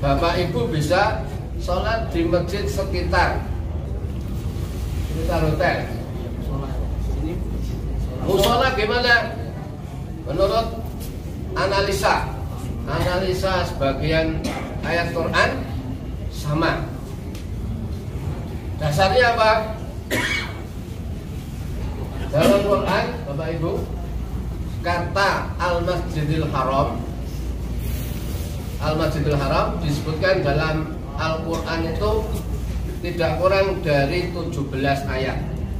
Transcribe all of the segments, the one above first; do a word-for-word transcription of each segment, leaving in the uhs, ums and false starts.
Bapak Ibu bisa sholat di masjid sekitar sekitar hotel. Musola gimana? Menurut analisa analisa sebagian ayat Quran sama. Dasarnya apa? Dalam Quran, Bapak Ibu, kata Al-Masjidil Haram, Al-Masjidil Haram disebutkan dalam Al-Quran itu tidak kurang dari tujuh belas ayat.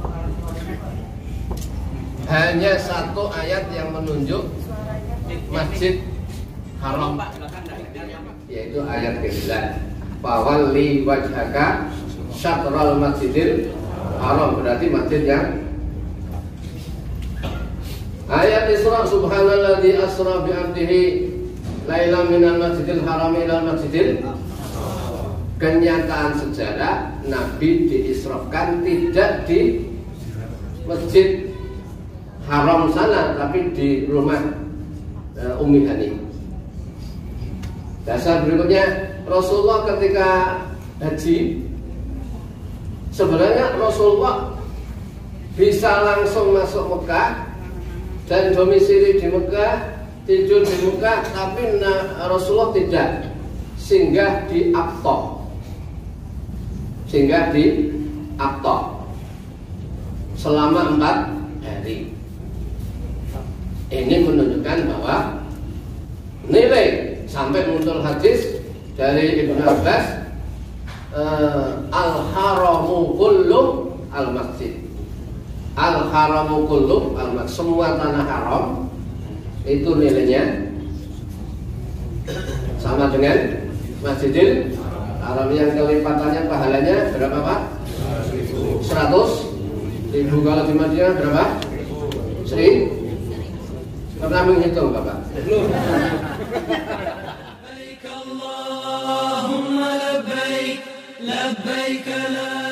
Hanya satu ayat yang menunjuk Masjid Haram, yaitu ayat kesembilan. Fawalli wajhaka syatral Masjidil Haram, berarti masjid yang ayat Isra, subhanalladzi asra bi 'abdihi lailan minal masjidil haram ilal masjidil. Kenyataan sejarah Nabi diisrafkan tidak di Masjid Haram sana, tapi di rumah uh, Ummi Hani. Dasar berikutnya, Rasulullah ketika haji, sebenarnya Rasulullah bisa langsung masuk Mekah dan domisili di Mekah, tidur di Mekah, tapi nah, Rasulullah tidak, singgah di Aqtah, singgah di Aqtah selama empat hari. Ini menunjukkan bahwa nilai sampai muncul hadis dari Ibnu Abbas, uh, al-haramu kullu al-masjid, al-haramu kullu al-masjid, semua tanah haram itu nilainya sama dengan Masjidil Haram. Yang kelipatannya pahalanya berapa Pak? seratus ribu. Kalau di Madinah berapa? Seribu. Pernah menghitung Bapak? Belum. Allahumma labbaik labbaik la